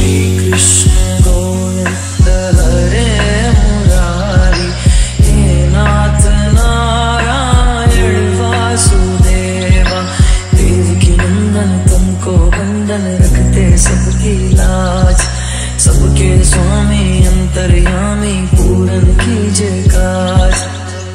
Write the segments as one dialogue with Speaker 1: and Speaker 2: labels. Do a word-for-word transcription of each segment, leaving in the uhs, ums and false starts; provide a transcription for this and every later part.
Speaker 1: श्री कृष्ण गोविंद हरे मुरारी, हे नाथ नारायण वासुदेवा। देवकी नंदन तुमको बंधन रखते सबकी लाज, सबके स्वामी अंतर्यामी पूरन कीजिए काज।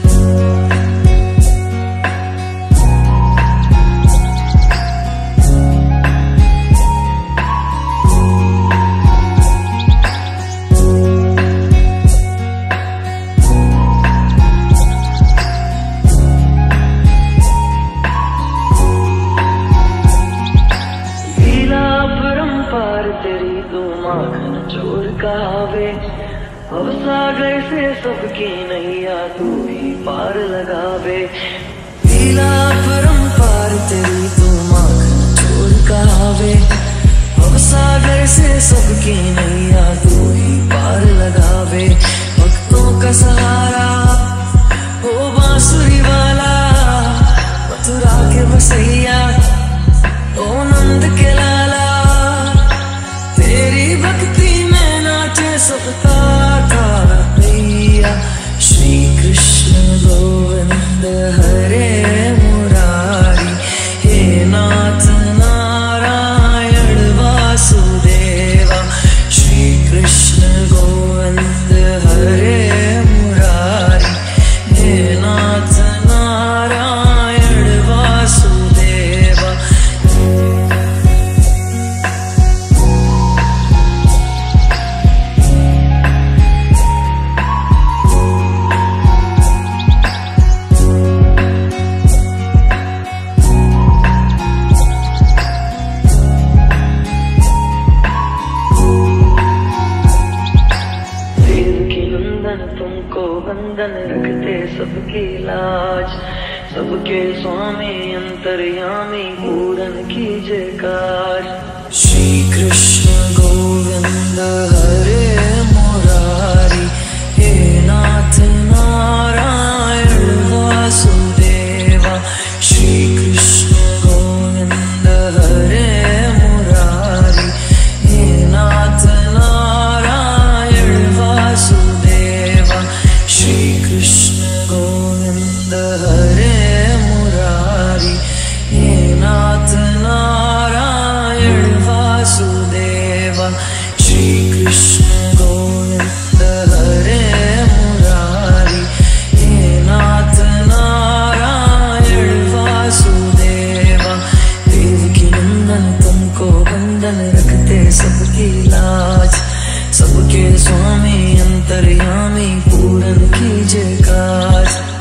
Speaker 1: तेरी तू माखन चोर कहावे, अब सागर से सबकी नैया तू ही पार लगावे। लीला परंपार तेरी तू माखन चोर कहावे, अब सागर से सबकी नैया तू ही पार लगावे। भक्तों का सहारा हो बांसुरी वाला, मथुरा के बसैया ओ नंद के लाला। तेरी भक्ति में नाचे सबका तारा भैया। श्री कृष्ण गोविंद हरे मुरारी, हे नाथ नारायण वासुदेवा। श्री कृष्ण गोविंद हरे मुरारी, हे नाथ नारायण वासुदेवा। तुमको बंधन रखते सबकी लाज, सबके स्वामी अंतर्यामी पूरन कीजिए काज। श्री कृष्ण गोविंद हरे मुरारी, हे नाथ नारायण वासुदेवा। श्री कृष्ण गोविंद हरे मुरारी, हे नाथ नारायण वासुदेवा। श्री कृष्ण गोविंद हरे मुरारी, हे नाथ नारायण वासुदेवा। श्री कृष्ण गोविंद हरे मुरारी, हे नाथ नारायण वासुदेवा। देवकी नंदन तुमको बंधन रखते सबकी लाज, सबके स्वामी अंतर्यामी पूरन कीजिए काज।